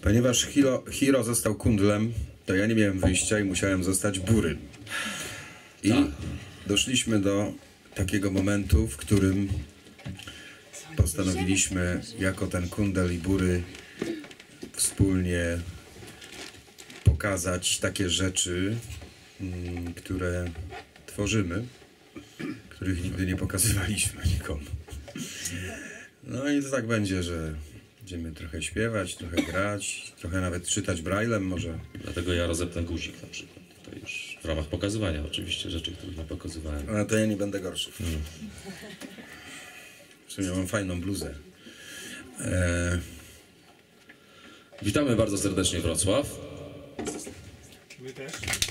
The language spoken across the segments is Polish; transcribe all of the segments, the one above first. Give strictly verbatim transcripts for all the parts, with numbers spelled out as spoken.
Ponieważ Hiro, Hiro został kundlem, to ja nie miałem wyjścia i musiałem zostać burym. I tak. doszliśmy do takiego momentu, w którym postanowiliśmy jako ten kundel i bury wspólnie pokazać takie rzeczy, mm, które tworzymy, których nigdy nie pokazywaliśmy nikomu. No i to tak będzie, że będziemy trochę śpiewać, trochę grać, trochę nawet czytać braillem może. Dlatego ja rozepnę guzik na przykład. To już w ramach pokazywania oczywiście rzeczy, których nie pokazywałem. Ale to ja nie będę gorszy. Hmm. W sumie mam fajną bluzę. E... Witamy bardzo serdecznie Wrocław. My też.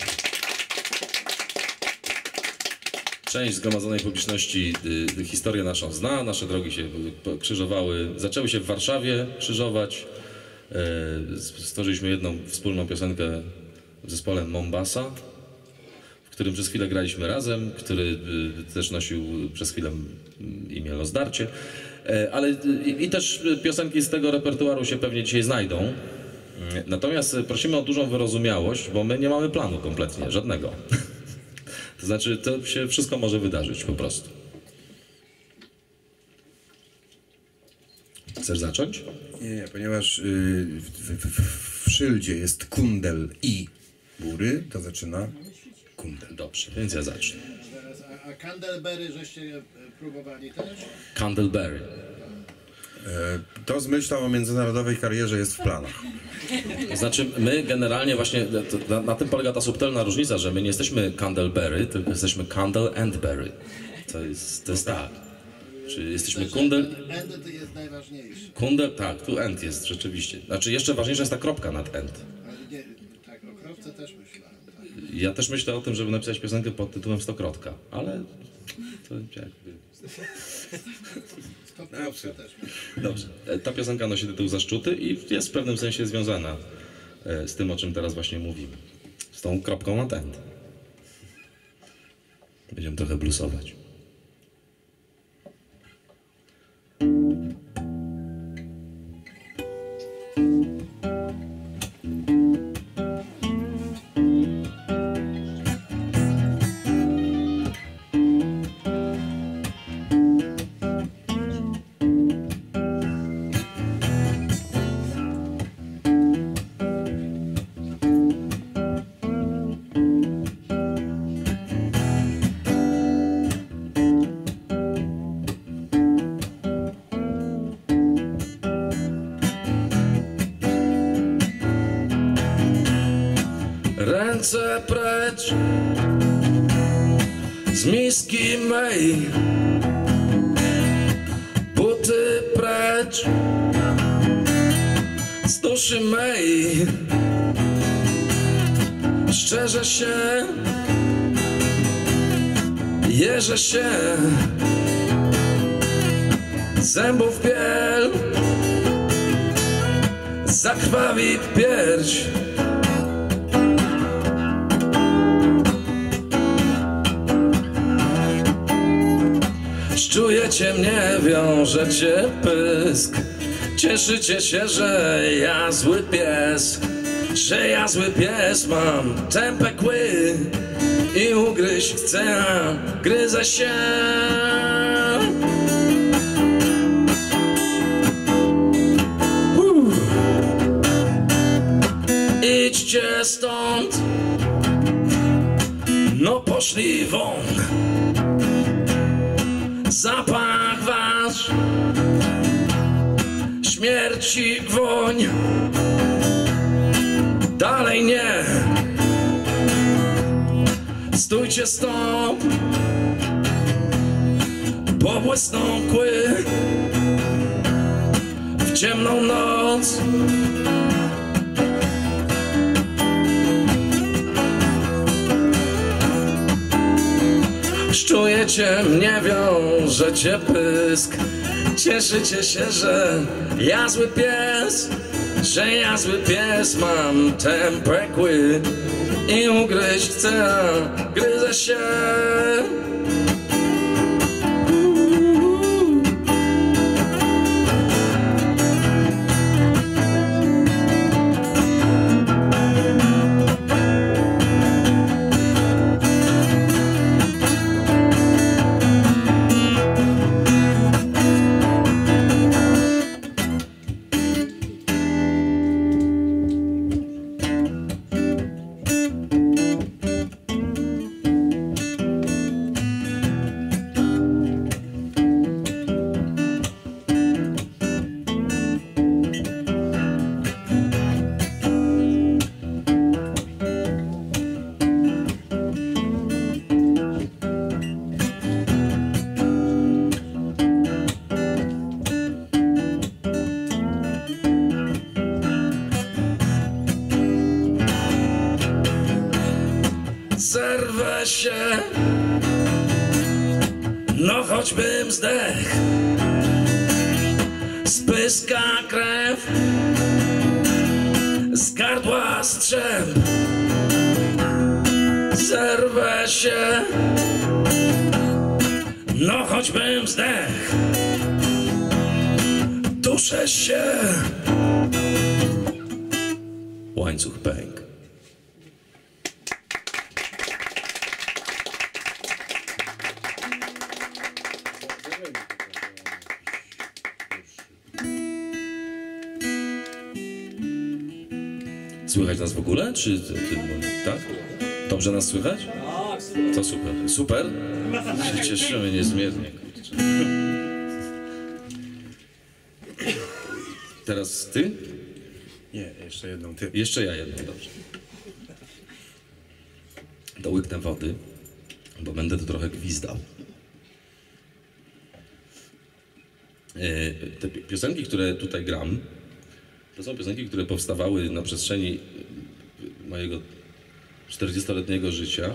Część zgromadzonej publiczności y, y, historię naszą zna, nasze drogi się krzyżowały, zaczęły się w Warszawie krzyżować. Y, stworzyliśmy jedną wspólną piosenkę w zespole Mombasa, w którym przez chwilę graliśmy razem, który y, też nosił przez chwilę imię Lozdarcie. Y, ale y, i też piosenki z tego repertuaru się pewnie dzisiaj znajdą. Y, natomiast prosimy o dużą wyrozumiałość, bo my nie mamy planu kompletnie, żadnego. To znaczy, to się wszystko może wydarzyć po prostu. Chcesz zacząć? Nie, nie, ponieważ yy, w, w, w szyldzie jest kundel i bury, to zaczyna kundel. Dobrze, więc ja zacznę. A, a Candleberry żeście próbowali też? Candleberry. To z myślą o międzynarodowej karierze jest w planach. To znaczy, my generalnie właśnie, na, na tym polega ta subtelna różnica, że my nie jesteśmy Candleberry, tylko jesteśmy Candle and Berry. To jest, to jest tak. Czy jesteśmy kundel... End to jest najważniejszy. Kundel, tak, tu end jest rzeczywiście. Znaczy, jeszcze ważniejsza jest ta kropka nad end. Ale nie, tak, o kropce też myślałem. Tak. Ja też myślę o tym, żeby napisać piosenkę pod tytułem Stokrotka, ale to jakby... Dobrze. Dobrze. Ta piosenka nosi tytuł Zaszczuty i jest w pewnym sensie związana z tym, o czym teraz właśnie mówimy. Z tą kropką na ten. Będziemy trochę bluesować. Ręce precz z miski mej, buty precz z duszy mej. Szczerze się, jeżę się, zębów biel zakrwawi pierś. Czujecie mnie, wiążecie pysk. Cieszycie się, że ja zły pies, że ja zły pies. Mam tępe kły i ugryźć chcę, a gryzę się. Uh. Idźcie stąd, no poszli won. Zapach wasz, śmierci woń, dalej nie. Stójcie stop, pobłysną kły w ciemną noc. Czujecie mnie, wiążecie pysk. Cieszycie się, że ja zły pies, że ja zły pies. Mam tępe kły i ugryźć chcę, a gryzę się. Zerwę się, no choćbym zdech. Spyska krew, z gardła strzęp. Zerwę się, no choćbym zdech. Duszę się. Łańcuch pękł. Słychać nas w ogóle? Czy tak? Dobrze nas słychać? To super. Super? Się cieszymy niezmiernie. Teraz ty? Nie, jeszcze jedną ty. Jeszcze ja jedną, dobrze. Dołyknę wody, bo będę tu trochę gwizdał. Te piosenki, które tutaj gram, to są piosenki, które powstawały na przestrzeni mojego czterdziestoletniego życia.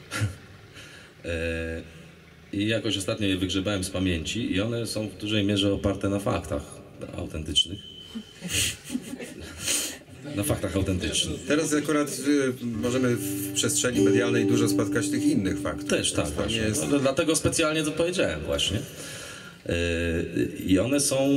I jakoś ostatnio je wygrzebałem z pamięci i one są w dużej mierze oparte na faktach autentycznych. Na faktach autentycznych. Teraz akurat y, możemy w przestrzeni medialnej dużo spotkać tych innych faktów. Też tak, To właśnie. jest... No, dlatego specjalnie to powiedziałem właśnie. Yy, I one są,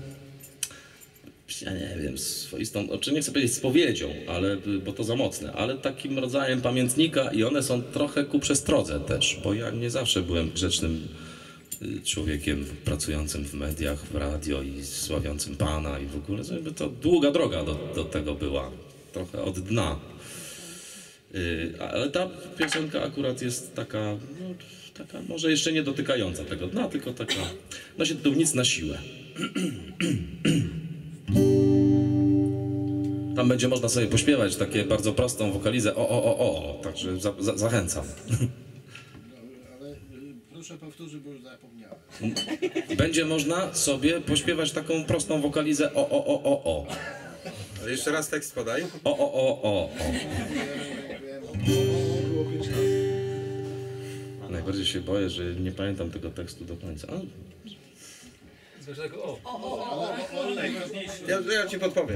ja nie wiem, swoistą, czy nie chcę powiedzieć spowiedzią, ale, bo to za mocne, ale takim rodzajem pamiętnika i one są trochę ku przestrodze też, bo ja nie zawsze byłem grzecznym człowiekiem pracującym w mediach, w radio i sławiącym Pana i w ogóle, żeby to długa droga do, do tego była, trochę od dna. Yy, ale ta piosenka akurat jest taka, no, taka może jeszcze nie dotykająca tego dna, tylko taka, no się tu nic na siłę. Tam będzie można sobie pośpiewać takie bardzo prostą wokalizę o, o, o, o, także za, za, zachęcam. Ale y, proszę powtórzyć, bo już zapomniałem. Będzie można sobie pośpiewać taką prostą wokalizę o, o, o, o, o. Ale jeszcze raz tekst podaj. O, o, o, o, o. Najbardziej się boję, że nie pamiętam tego tekstu do końca. A? Znaczy tego o. Ja, ja ci podpowiem.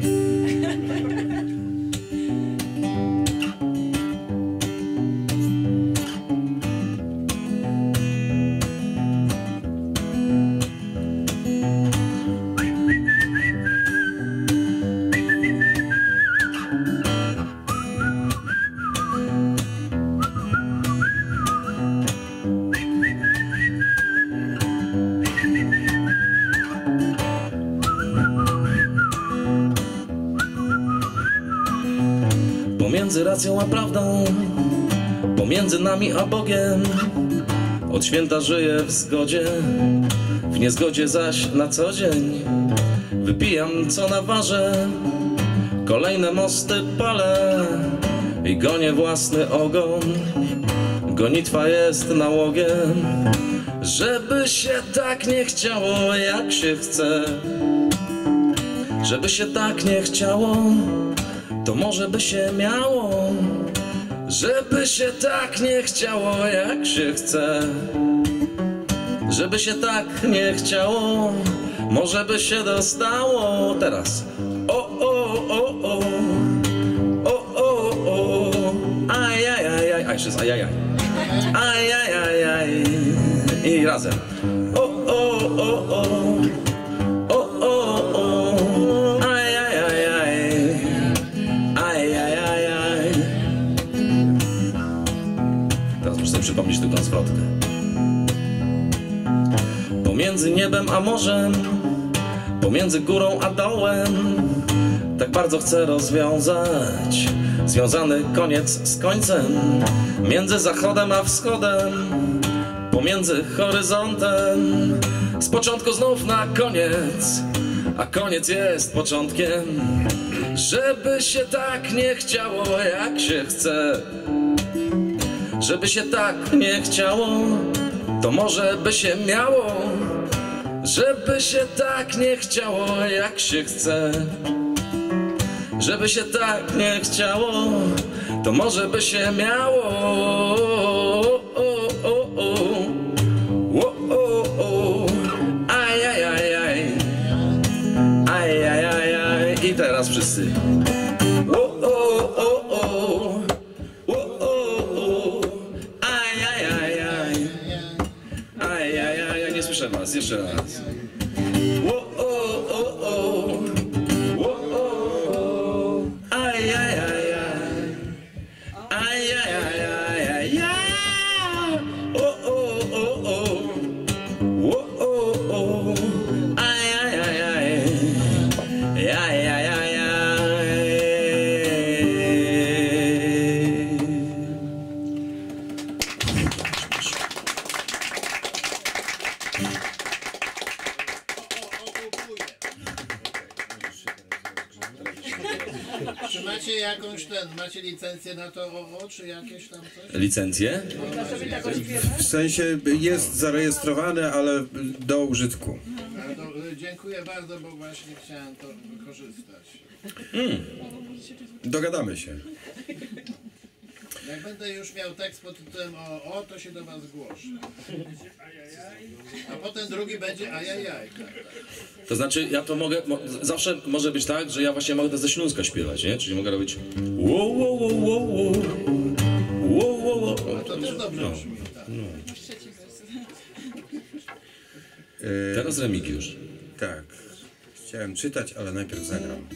Pomiędzy racją a prawdą, pomiędzy nami a Bogiem, od święta żyję w zgodzie, w niezgodzie zaś na co dzień wypijam co naważę, kolejne mosty palę i gonię własny ogon. Gonitwa jest nałogiem, żeby się tak nie chciało jak się chce, żeby się tak nie chciało, to może by się miało, żeby się tak nie chciało jak się chce, żeby się tak nie chciało, może by się dostało. Teraz o, o, o, o, o, o, o, aj, aj, aj, aj, a jeszcze jest aj, aj, aj, aj, aj, aj, aj, i razem o, o, o, o, o, o, o. Muszę przypomnieć tylko zwrotkę. Pomiędzy niebem a morzem, pomiędzy górą a dołem, tak bardzo chcę rozwiązać związany koniec z końcem, między zachodem a wschodem, pomiędzy horyzontem, z początku znów na koniec, a koniec jest początkiem, żeby się tak nie chciało jak się chce, żeby się tak nie chciało, to może by się miało, żeby się tak nie chciało jak się chce, żeby się tak nie chciało, to może by się miało. teraz wszyscy. O, o, o, o. O, o, o. Aj, aj, aj, aj. Aj, aj, aj, aj, nie słyszę was, jeszcze raz. O, o, o, o. O, o, o. Aj, aj, aj, aj. Aj, aj, aj, aj, aj, aj. O, o, o, o. O, o, o. Aj, aj, aj, aj. Aj, aj, aj, aj. Czy macie jakąś ten, macie licencję na to o, o czy jakieś tam coś? Licencję? W sensie jest zarejestrowane, ale do użytku. A to, y, dziękuję bardzo, bo właśnie chciałem to wykorzystać. Hmm. Dogadamy się. Jak będę już miał tekst pod tytułem o, o to się do was zgłoszę. A potem drugi będzie ajajaj. To znaczy, ja to mogę, mo, zawsze może być tak, że ja właśnie mogę to ze Śląska śpiewać, nie? Czyli mogę robić wo, wo, wo, wo, wo. Wo, wo, wo. A to też dobrze brzmi, tak. Yy, Teraz Remigiusz. tak. Chciałem czytać, ale najpierw zagram.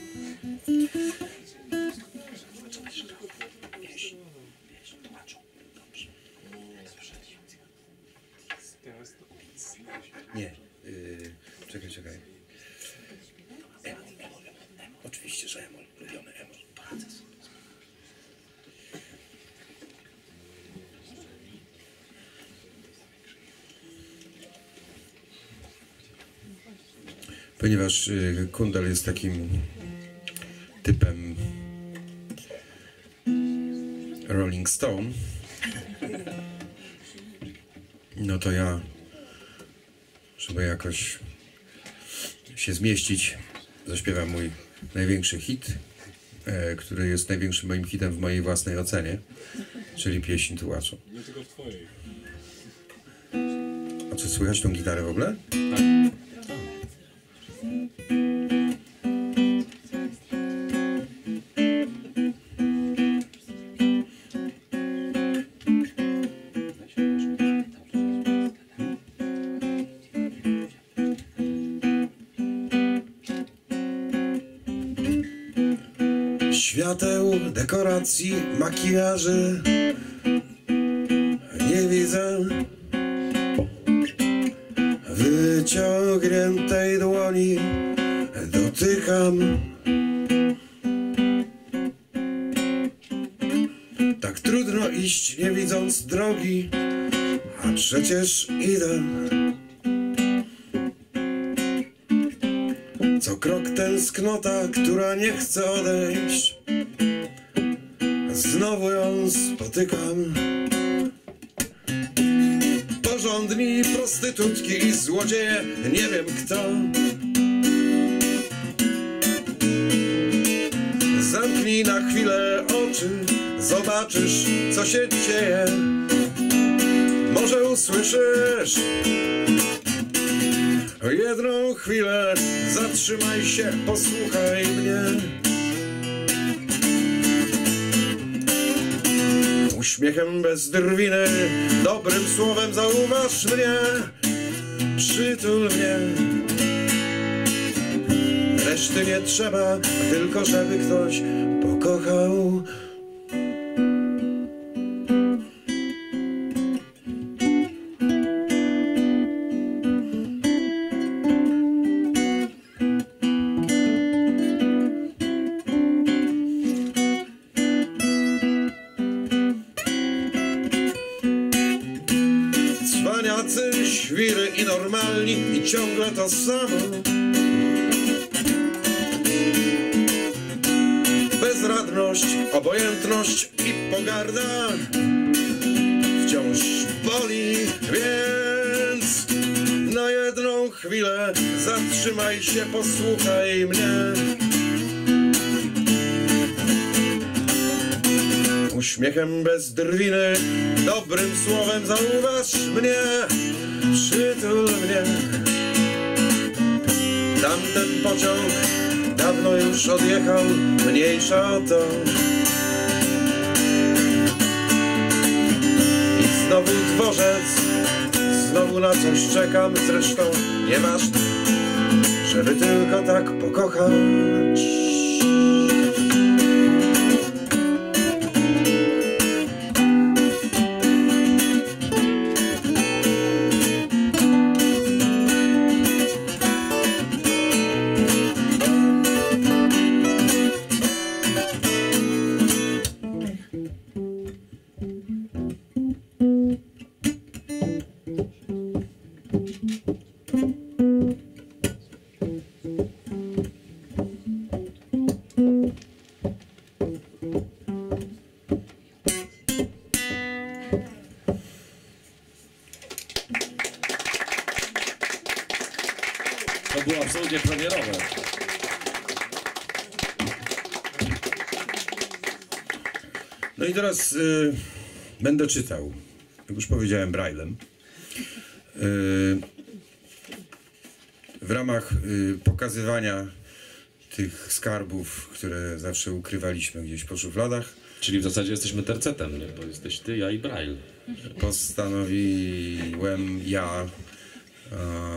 Nie. Yy, czekaj, czekaj. Emol, emol, emol. Oczywiście, że emol. Lubiony emol. Poradzę sobie. Ponieważ y, Kundel jest takim typem Rolling Stone, no to ja, żeby jakoś się zmieścić, zaśpiewam mój największy hit, e, który jest największym moim hitem w mojej własnej ocenie, czyli pieśń Tułaczu. Nie tylko w twojej. A czy słychać tą gitarę w ogóle? Świateł, dekoracji, makijaży nie widzę. Wyciągniętej dłoni dotykam. Tak trudno iść, nie widząc drogi, a przecież idę. Co krok tęsknota, która nie chce odejść. Znowu ją spotykam. Porządni prostytutki i złodzieje, nie wiem kto. Zamknij na chwilę oczy, zobaczysz co się dzieje. Może usłyszysz jedną chwilę, zatrzymaj się, posłuchaj mnie. Uśmiechem bez drwiny, dobrym słowem zauważ mnie. Przytul mnie. Reszty nie trzeba, tylko żeby ktoś pokochał. Cwaniacy, świry i normalni i ciągle to samo. Bezradność, obojętność i pogarda wciąż boli, więc na jedną chwilę zatrzymaj się, posłuchaj mnie. Uśmiechem bez drwiny, dobrym słowem zauważ mnie. Przytul mnie. Tamten pociąg dawno dawno już odjechał, mniejsza o to. I znowu dworzec, znowu na coś czekam, zresztą nieważne, żeby tylko tak pokochać. To było absolutnie premierowe. No i teraz y, będę czytał, jak już powiedziałem, braillem. Y, w ramach y, pokazywania tych skarbów, które zawsze ukrywaliśmy gdzieś po szufladach, Czyli w zasadzie jesteśmy tercetem, nie? Bo jesteś ty, ja i Braille. postanowiłem ja e,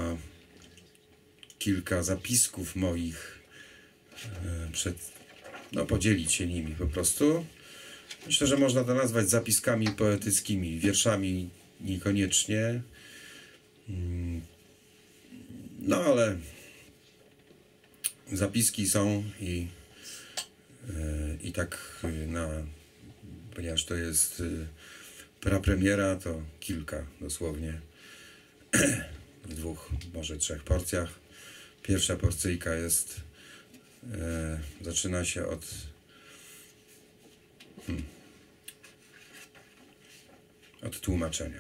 kilka zapisków moich e, przed, no, podzielić się nimi po prostu. Myślę, że można to nazwać zapiskami poetyckimi, wierszami niekoniecznie. Mm, no ale zapiski są i, e, i tak na, ponieważ to jest prapremiera, to kilka dosłownie w dwóch, może trzech porcjach. Pierwsza porcyjka jest, e, zaczyna się od hmm, od tłumaczenia.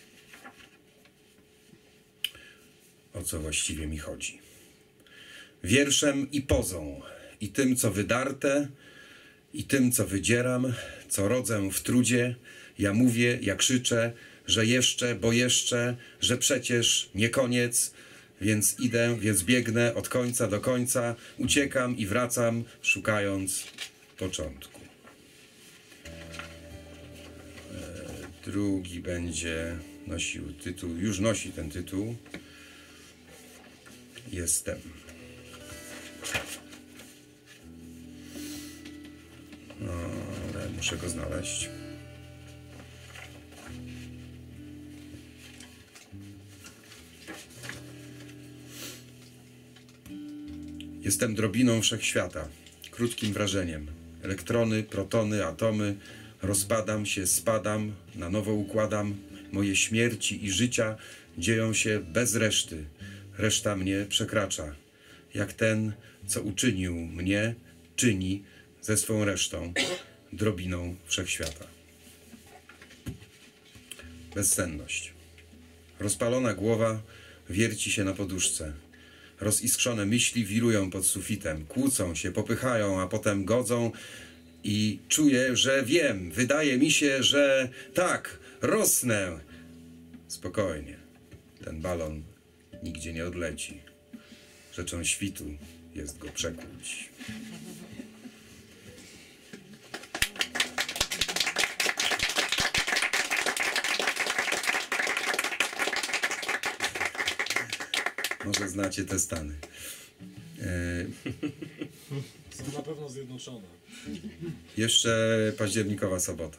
O co właściwie mi chodzi? Wierszem i pozą, i tym, co wydarte, i tym, co wydzieram, co rodzę w trudzie, ja mówię, ja krzyczę, że jeszcze, bo jeszcze, że przecież nie koniec, więc idę, więc biegnę od końca do końca, uciekam i wracam, szukając początku. Drugi będzie nosił tytuł, już nosi ten tytuł. Jestem. No, ale muszę go znaleźć. Jestem drobiną wszechświata, krótkim wrażeniem. Elektrony, protony, atomy, rozpadam się, spadam, na nowo układam. Moje śmierci i życia dzieją się bez reszty. Reszta mnie przekracza. Jak ten, co uczynił mnie, czyni ze swą resztą, drobiną wszechświata. Bezsenność. Rozpalona głowa wierci się na poduszce. Roziskrzone myśli wirują pod sufitem, kłócą się, popychają, a potem godzą i czuję, że wiem, wydaje mi się, że tak, rosnę. Spokojnie, ten balon nigdzie nie odleci. Rzeczą świtu jest go przekłuć. Może znacie te stany. E... Są na pewno zjednoczone. Jeszcze październikowa sobota.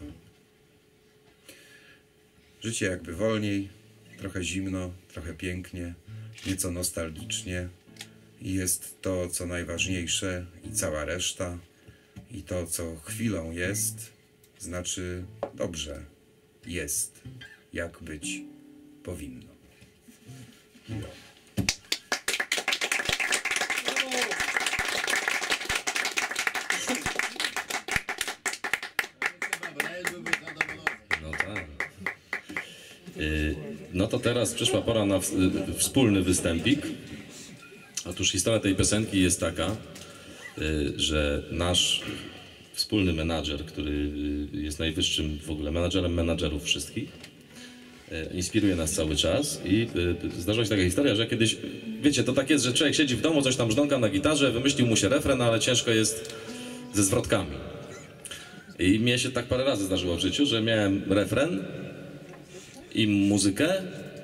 Życie jakby wolniej, trochę zimno, trochę pięknie, nieco nostalgicznie. I jest to, co najważniejsze, i cała reszta. I to, co chwilą jest, znaczy dobrze jest, jak być powinno. Jo. No tak. Yy, no to teraz przyszła pora na w, y, wspólny występik. Otóż historia tej piosenki jest taka, y, że nasz wspólny menadżer, który y, jest najwyższym w ogóle menadżerem menadżerów wszystkich, inspiruje nas cały czas i zdarzyła się taka historia, że kiedyś, wiecie, to tak jest, że człowiek siedzi w domu, coś tam brzdąka na gitarze, wymyślił mu się refren, ale ciężko jest ze zwrotkami. I mnie się tak parę razy zdarzyło w życiu, że miałem refren i muzykę,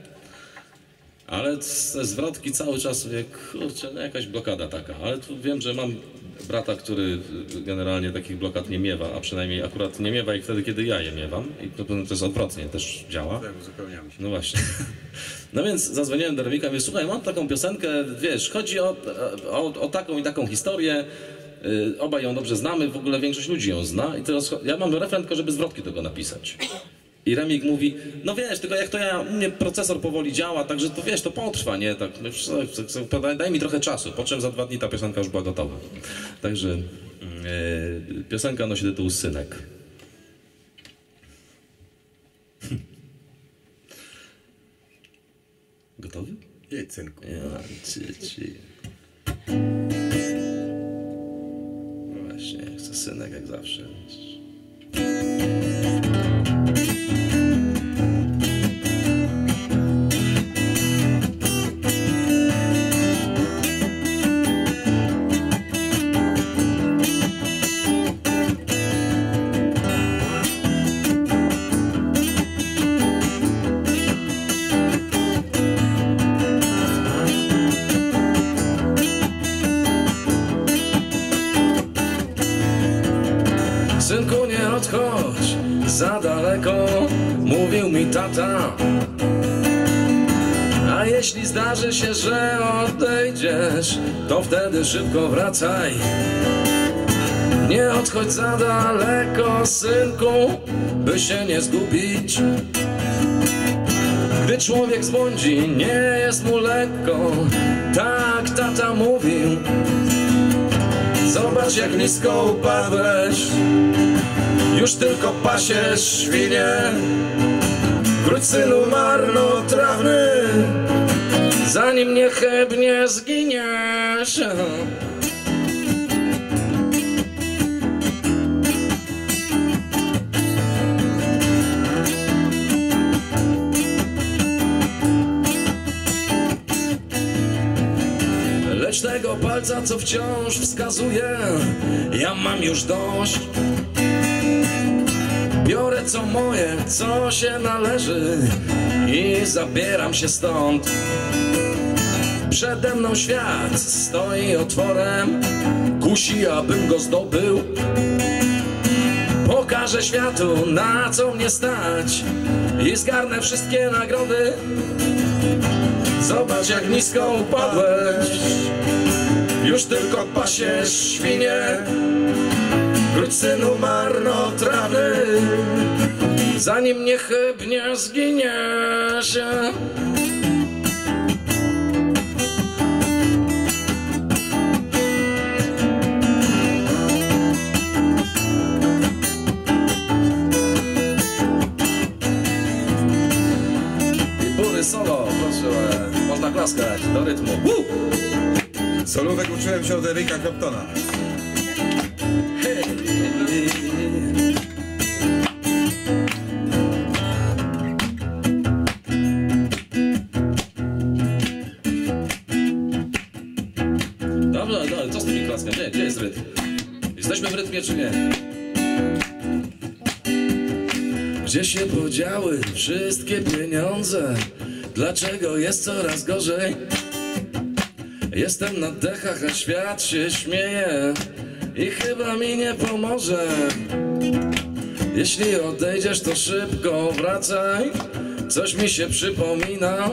ale te zwrotki cały czas mówię, kurczę, no jakaś blokada taka, ale tu wiem, że mam brata, który generalnie takich blokad nie miewa, a przynajmniej akurat nie miewa ich wtedy, kiedy ja je miewam i to, to jest odwrotnie, też działa. Tak, uzupełniamy się. No właśnie. No więc zadzwoniłem do Remika i mówię, słuchaj, mam taką piosenkę, wiesz, chodzi o, o, o taką i taką historię, yy, obaj ją dobrze znamy, w ogóle większość ludzi ją zna i teraz ja mam refren tylko, żeby zwrotki tego napisać. I Remik mówi, no wiesz, tylko jak to ja, u mnie procesor powoli działa, także to wiesz, to potrwa, nie? Tak, daj mi trochę czasu, po czym za dwa dni ta piosenka już była gotowa. Także yy, piosenka nosi tytuł Synek. Gotowy? Jedź, synku. Ja, ci, ci. No właśnie, chcę synek jak zawsze. Synku, nie odchodź za daleko, mówił mi tata. A jeśli zdarzy się, że odejdziesz, to wtedy szybko wracaj. Nie odchodź za daleko, synku, by się nie zgubić. Gdy człowiek zbłądzi, nie jest mu lekko, tak tata mówił. Zobacz, jak nisko upadłeś, już tylko pasiesz świnie. Wróć, synu marnotrawny, zanim niechybnie zginiesz. Lecz tego palca, co wciąż wskazuje, ja mam już dość. Biorę co moje, co się należy i zabieram się stąd. Przede mną świat stoi otworem, kusi, abym go zdobył. Pokażę światu, na co mnie stać i zgarnę wszystkie nagrody. Zobacz, jak nisko upadłeś, już tylko pasiesz świnie. Wróć, synu marnotrawny, zanim niechybnie zginiesz. I bury solo, proszę, można klaskać do rytmu. Woo! Solówek uczyłem się od Erika Claptona. Dobrze, dobrze, co z tymi klaskami? Gdzie, gdzie jest rytm? Jesteśmy w rytmie czy nie? Gdzie się podziały wszystkie pieniądze? Dlaczego jest coraz gorzej? Jestem na dechach, a świat się śmieje i chyba mi nie pomoże. Jeśli odejdziesz, to szybko wracaj, coś mi się przypomina.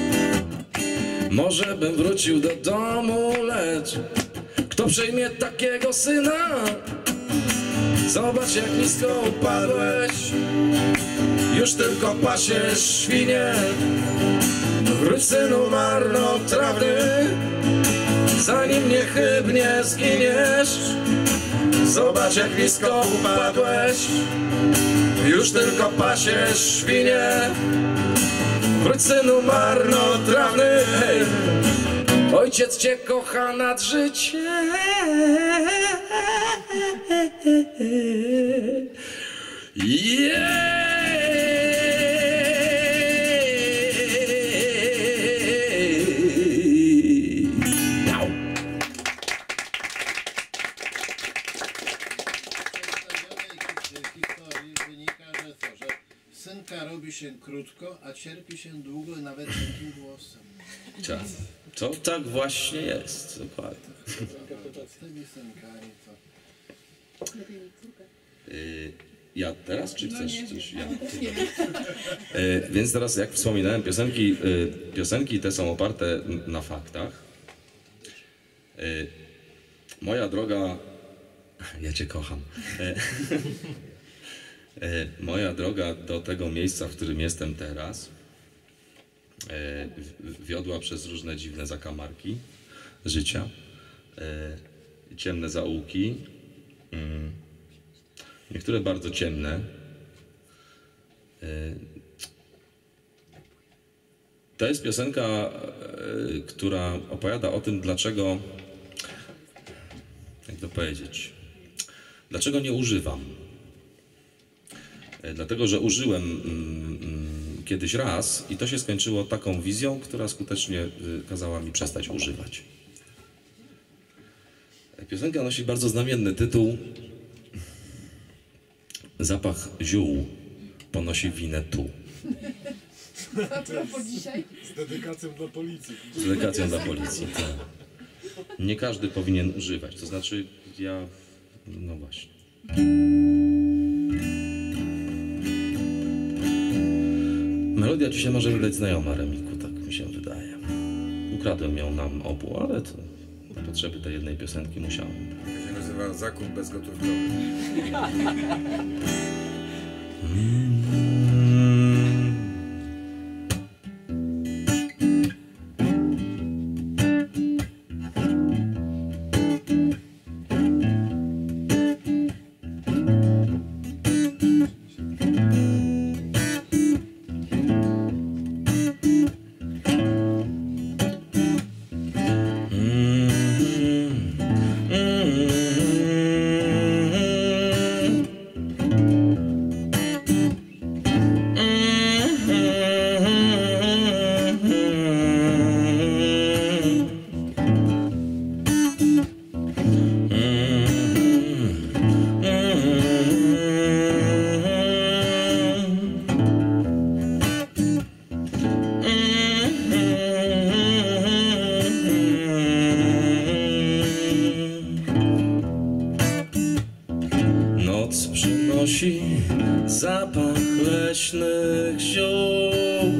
Może bym wrócił do domu, lecz kto przejmie takiego syna? Zobacz, jak nisko upadłeś, już tylko pasiesz świnie. Wróć, synu marnotrawny, zanim niechybnie zginiesz. Zobacz, jak nisko upadłeś, już tylko pasiesz świnie. Wróć, synu marnotrawny, hej. Ojciec cię kocha nad życie. Yeah! Piosenka robi się krótko, a cierpi się długo, nawet takim głosem. Tak. To tak właśnie jest. Dokładnie. Z tymi piosenkami to... Y, Ja teraz, czy chcesz coś? Ja. Y, Więc teraz, jak wspominałem, piosenki, y, piosenki te są oparte na faktach. Y, Moja droga... Ja cię kocham. Y, y, Moja droga do tego miejsca, w którym jestem teraz, y, wiodła przez różne dziwne zakamarki życia, y, ciemne zaułki, y, niektóre bardzo ciemne. To jest piosenka, która opowiada o tym, dlaczego, jak to powiedzieć, dlaczego nie używam. Dlatego, że użyłem kiedyś raz i to się skończyło taką wizją, która skutecznie kazała mi przestać używać. Piosenka nosi bardzo znamienny tytuł. Zapach ziół ponosi winę tu. A propos dzisiaj? Z dedykacją dla policji. Z dedykacją dla policji, tak. Nie każdy powinien używać, to znaczy ja... no właśnie. Melodia ci się może wydać znajoma, Remiku, tak mi się wydaje. Ukradłem ją nam obu, ale to na potrzeby tej jednej piosenki musiałem. To się nazywa zakup bezgotówkowy. Noc przynosi zapach leśnych ziół.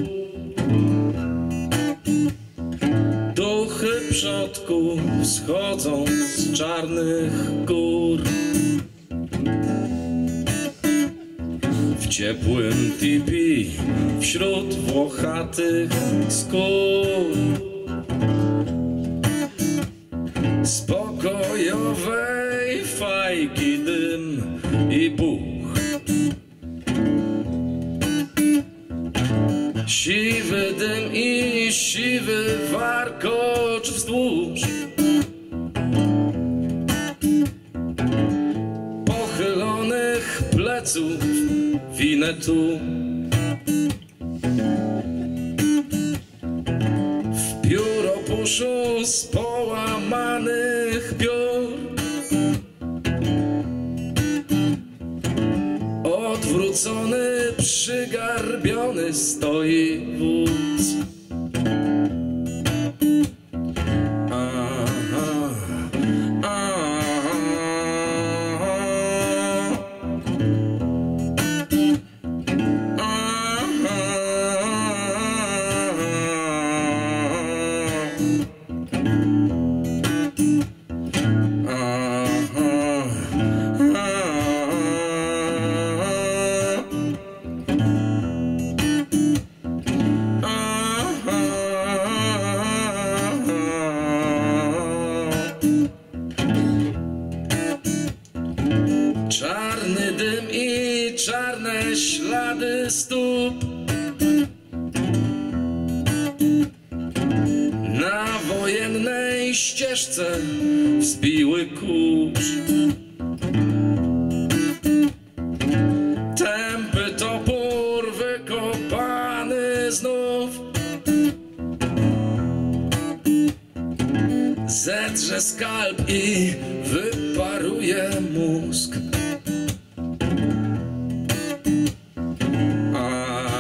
Duchy przodków schodzą z czarnych gór. W ciepłym tipi wśród włochatych skór. Spokojowej fajki dym i puch. Siwy dym i siwy warkocz wzdłuż pochylonych pleców winetu. W pióropuszu z połamanych piór odwrócony, przygarbiony stoi wódz. Aha, aha, czarny dym i czarne ślady stóp na wojennej ścieżce wzbiły kurz. Tępy topór wykopany znów zedrze skalp i wyparuje mózg. A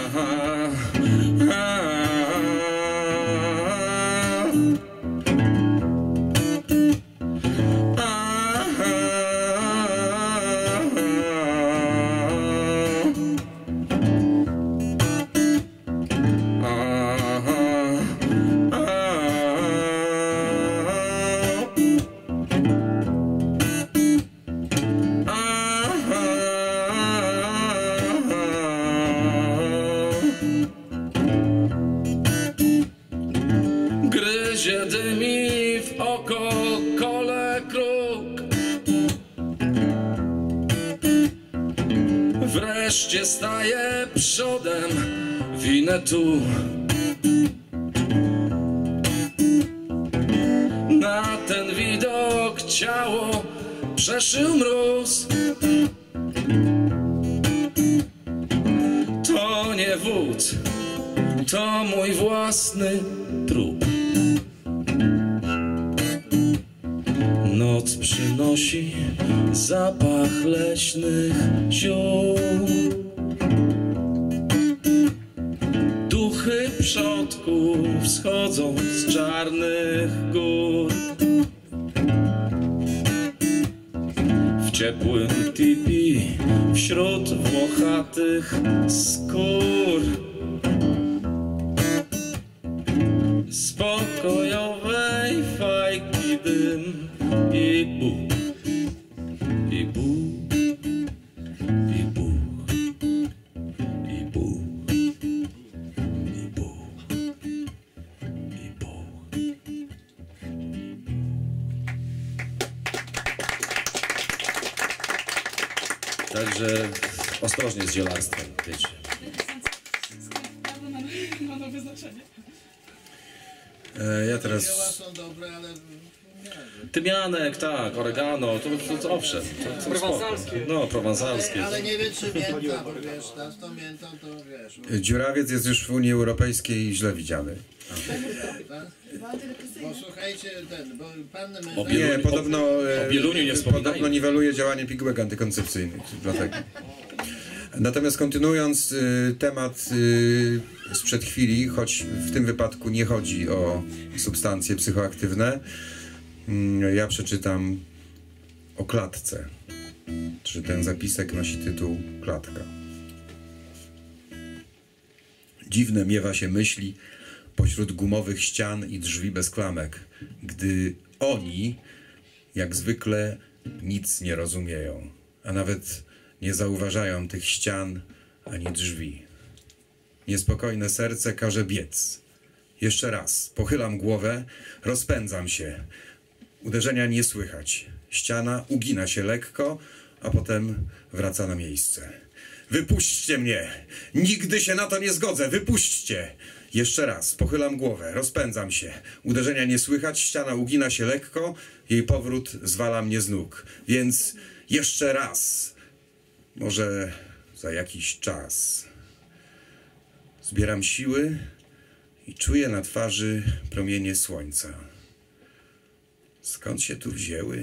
wreszcie staję przodem, winę tu. Na ten widok ciało przeszył mróz. To nie wód, to mój własny trup. Noc przynosi zapach leśnych ziół. Duchy przodków schodzą z czarnych gór. W ciepłym tipi wśród włochatych skór. Spokojowej fajki dym i Bóg, i Bóg, i Bóg, i Bóg, i Bóg, i Bóg. Także ostrożnie z zielarstwem, wiecie. Ma nowe znaczenie. E, ja Zioła teraz... są dobre, ale... Tymianek, tak, oregano, to, to, to owszem. To, to Prowansalskie. spoko. No, prowansalskie. Ale, ale nie wiem, czy mięta, bo wiesz, ta z tą miętą to wiesz... Dziurawiec jest już w Unii Europejskiej źle widziany. Tak? Bo słuchajcie, ten, bo pan O mężczyzna... Bielu- Nie, podobno, o e, Bieluniu nie wspominajmy. podobno niweluje działanie pigułek antykoncepcyjnych, dlatego. Natomiast kontynuując y, temat y, sprzed chwili, choć w tym wypadku nie chodzi o substancje psychoaktywne, y, ja przeczytam o klatce. Czy ten zapisek nosi tytuł Klatka. Dziwne miewa się myśli pośród gumowych ścian i drzwi bez klamek, gdy oni, jak zwykle, nic nie rozumieją, a nawet nie zauważają tych ścian ani drzwi. Niespokojne serce każe biec. Jeszcze raz pochylam głowę, rozpędzam się. Uderzenia nie słychać. Ściana ugina się lekko, a potem wraca na miejsce. Wypuśćcie mnie! Nigdy się na to nie zgodzę! Wypuśćcie! Jeszcze raz pochylam głowę, rozpędzam się. Uderzenia nie słychać, ściana ugina się lekko, jej powrót zwala mnie z nóg. Więc jeszcze raz. Może za jakiś czas. Zbieram siły i czuję na twarzy promienie słońca. Skąd się tu wzięły?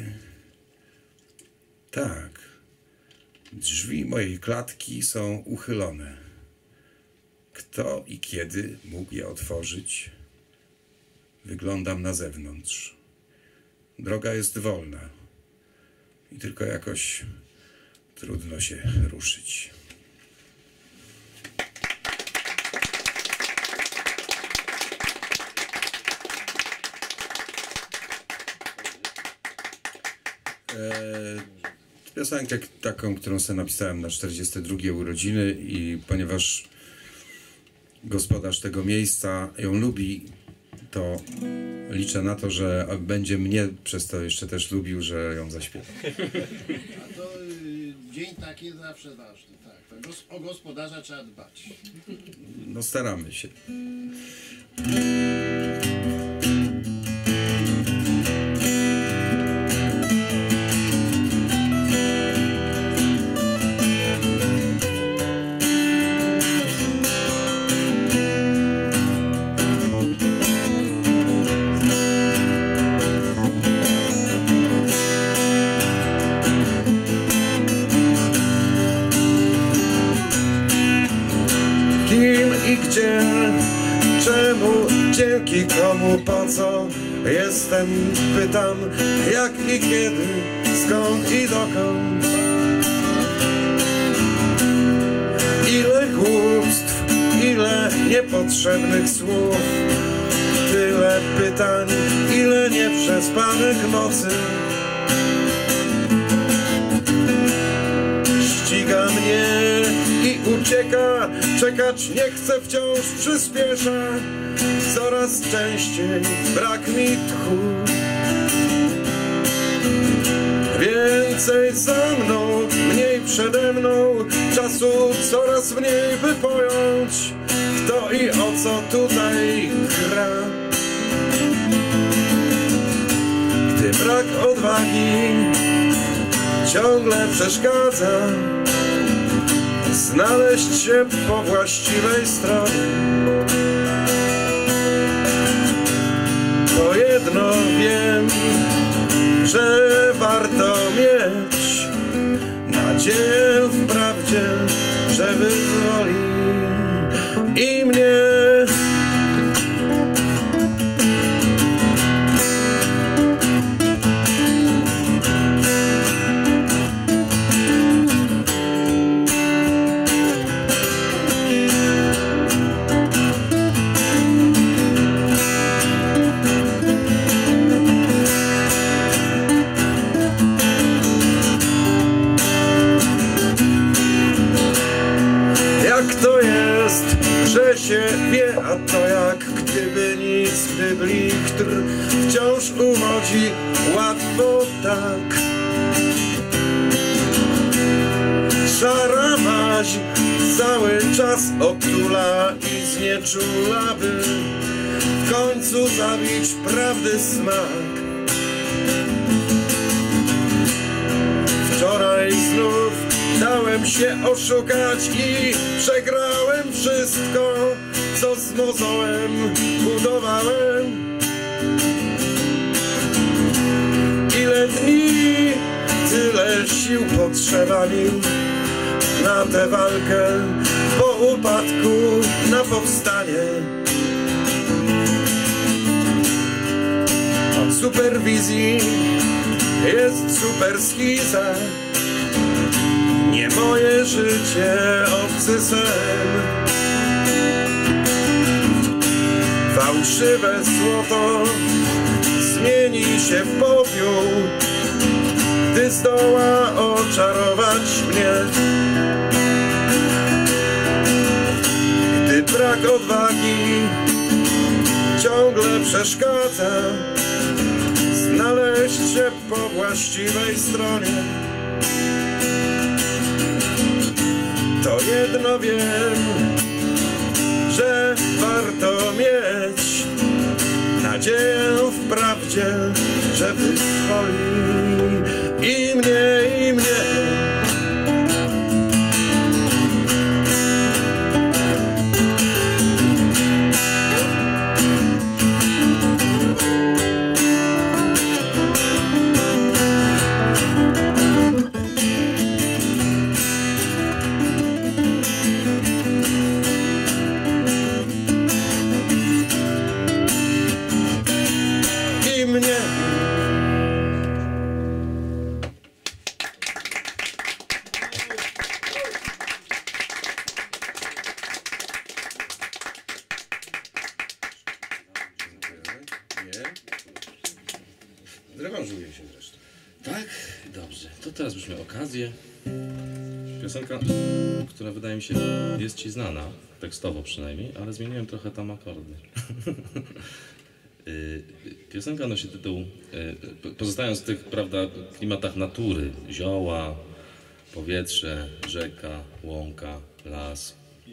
Tak. Drzwi mojej klatki są uchylone. Kto i kiedy mógł je otworzyć? Wyglądam na zewnątrz. Droga jest wolna i tylko jakoś trudno się ruszyć. Eee, piosenkę taką, którą sobie napisałem na czterdzieste drugie urodziny i ponieważ gospodarz tego miejsca ją lubi, to liczę na to, że będzie mnie przez to jeszcze też lubił, że ją zaśpiewa. A to y, dzień taki zawsze ważny, tak. To gos- o gospodarza trzeba dbać. No staramy się. Gdzie, czemu, dzięki komu, po co jestem, pytam, jak i kiedy, skąd i dokąd. Ile głupstw, ile niepotrzebnych słów, tyle pytań, ile nieprzespanych nocy. Ściga mnie i ucieka, czekać nie chcę, wciąż przyspiesza. Coraz częściej brak mi tchu. Więcej za mną, mniej przede mną, czasu coraz mniej, by pojąć, kto i o co tutaj gra. Gdy brak odwagi ciągle przeszkadza znaleźć się po właściwej stronie, to jedno wiem, że warto mieć nadzieję wprawdzie, że wyzwoli i mnie. Się wie, a to jak gdyby nic, gdy blichtr wciąż uchodzi łatwo tak. Szara maź cały czas otula i znieczula, by w końcu zabić prawdy smak. Wczoraj znów dałem się oszukać i przegrałem wszystko, co z mozołem budowałem. Ile dni, tyle sił potrzeba mi na tę walkę, po upadku na powstanie. Od superwizji jest super schiza, nie moje życie, obcy sen. Fałszywe złoto zmieni się w popiół, gdy zdoła oczarować mnie. Gdy brak odwagi ciągle przeszkadza znaleźć się po właściwej stronie, to jedno wiem, że warto mieć nadzieję wprawdzie, że wyzwoli i mnie, i mnie. Zrewanżuję się zresztą. Tak? Dobrze. To teraz byśmy mieli okazję. Piosenka, która wydaje mi się jest ci znana, tekstowo przynajmniej, ale zmieniłem trochę tam akordy. Piosenka nosi tytuł, pozostając w tych, prawda, klimatach natury, zioła, powietrze, rzeka, łąka, las.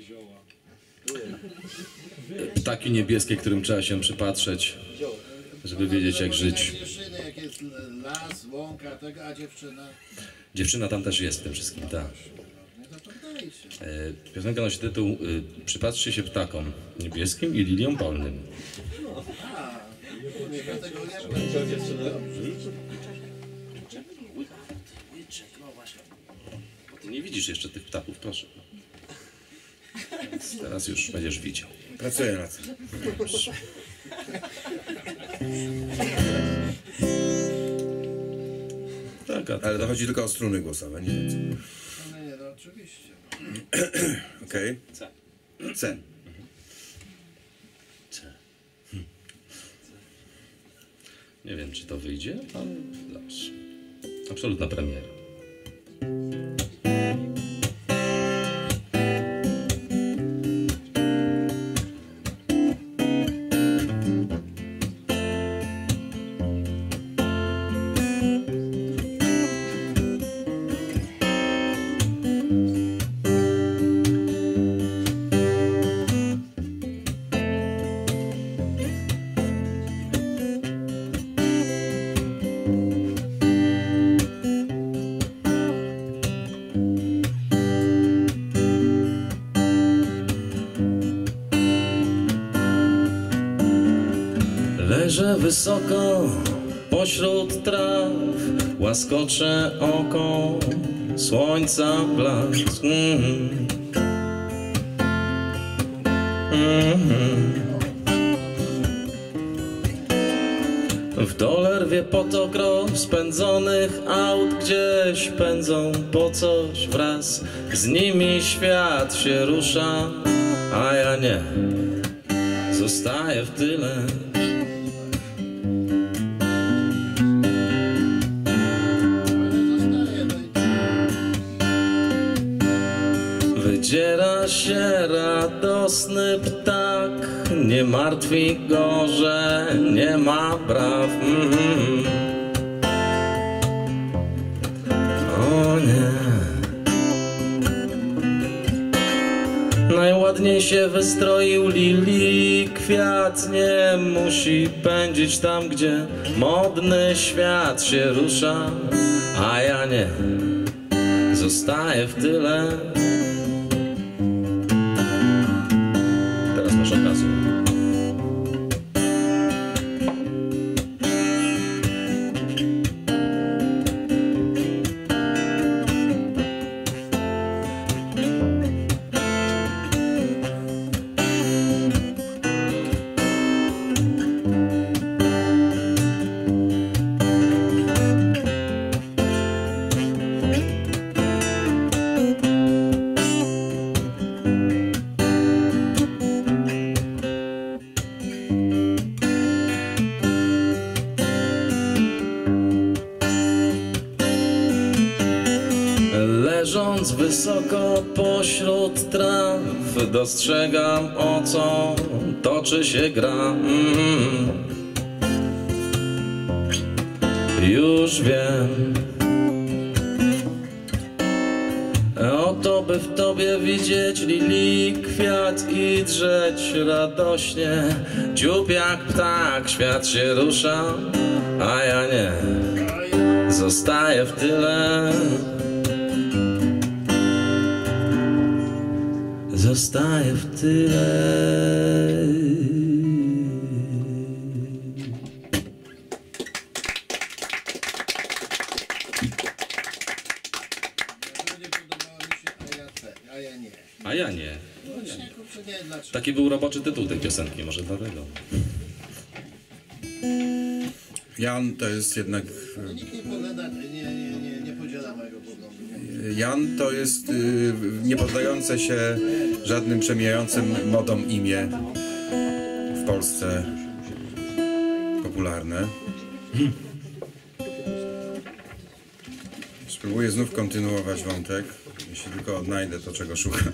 Ptaki niebieskie, którym trzeba się przypatrzeć, żeby wiedzieć, jak żyć. Dziewczyny, jak jest las, łąka, tego, a dziewczyna? Dziewczyna tam też jest w tym wszystkim, tak. No to poddaj się. Piosenka nosi tytuł Przypatrzcie się ptakom niebieskim i liliom polnym. A, ja tego nie Bo ty nie widzisz jeszcze tych ptaków, proszę. Więc teraz już będziesz widział. Pracuję nad tym. Tak, a Ale to chodzi tylko o struny głosowe, nie więcej. No nie, no oczywiście. Okej. C. C. C. Hm. Nie wiem, czy to wyjdzie, ale dobrze. Absolutna premiera. Ujrzę wysoko pośród traw, łaskocze oko słońca blask. Mm-hmm. Mm-hmm. W dole rwie potok rozpędzonych aut, gdzieś pędzą po coś wraz. Z nimi świat się rusza, a ja nie, zostaję w tyle. Wydziera się radosny ptak, nie martwi go, że nie ma braw. Mm-hmm. O nie. Najładniej się wystroił lili kwiat, nie musi pędzić tam, gdzie modny świat się rusza, a ja nie, zostaję w tyle. Teraz masz okazję. Leżąc wysoko pośród traw, dostrzegam, o co toczy się gra. Mm. Już wiem, o to, by w tobie widzieć lili kwiat i drzeć radośnie. Dziób jak ptak, świat się rusza, a ja nie, zostaję w tyle. Zostaję w tyle. Ludzie podobało mi się, a ja, te, a ja nie. A ja nie. Właśnie, kurczę, nie wiem dlaczego. Taki był roboczy tytuł tej piosenki, może dlatego. Jan to jest jednak... Nikt nie pogląda, nie, nie, nie, nie podziela mojego poglądu. Jan to jest y, niepoddające się żadnym przemijającym modom imię w Polsce popularne. Spróbuję znów kontynuować wątek, jeśli tylko odnajdę to, czego szukam.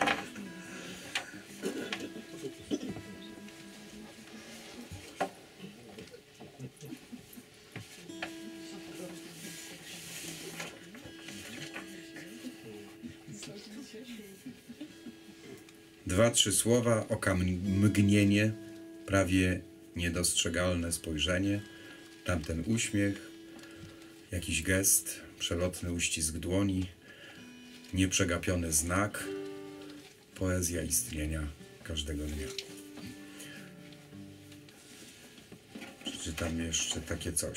Dwa, trzy słowa, oka mgnienie, prawie niedostrzegalne spojrzenie, tamten uśmiech, jakiś gest, przelotny uścisk dłoni, nieprzegapiony znak, poezja istnienia każdego dnia. Przeczytam jeszcze takie coś.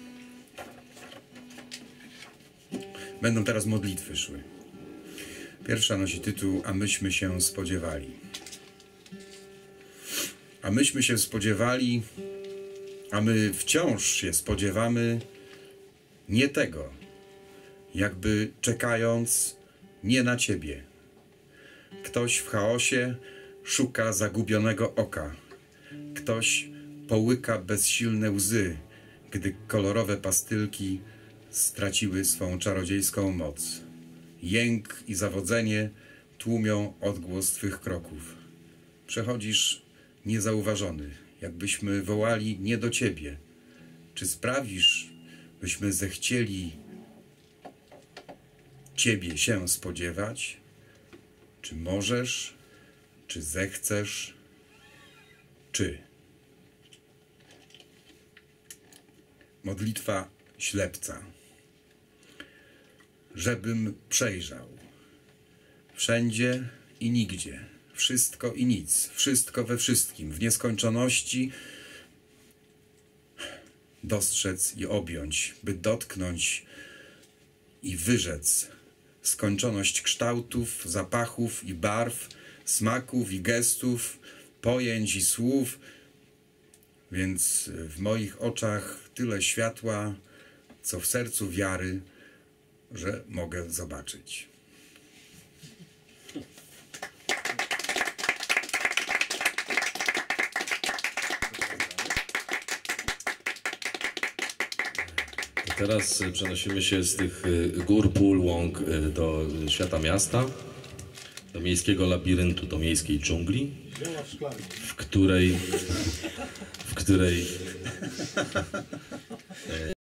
Będą teraz modlitwy szły. Pierwsza nosi tytuł A myśmy się spodziewali. A myśmy się spodziewali, a my wciąż się spodziewamy nie tego, jakby czekając nie na Ciebie. Ktoś w chaosie szuka zagubionego oka. Ktoś połyka bezsilne łzy, gdy kolorowe pastylki straciły swą czarodziejską moc. Jęk i zawodzenie tłumią odgłos Twych kroków. Przechodzisz niezauważony, jakbyśmy wołali nie do Ciebie. Czy sprawisz, byśmy zechcieli Ciebie się spodziewać? Czy możesz? Czy zechcesz? Czy? Modlitwa ślepca. Żebym przejrzał. Wszędzie i nigdzie. Wszystko i nic. Wszystko we wszystkim. W nieskończoności dostrzec i objąć, by dotknąć i wyrzec skończoność kształtów, zapachów i barw, smaków i gestów, pojęć i słów, więc w moich oczach tyle światła, co w sercu wiary, że mogę zobaczyć. Teraz przenosimy się z tych gór, pól, łąk do świata miasta, do miejskiego labiryntu, do miejskiej dżungli, w której, w której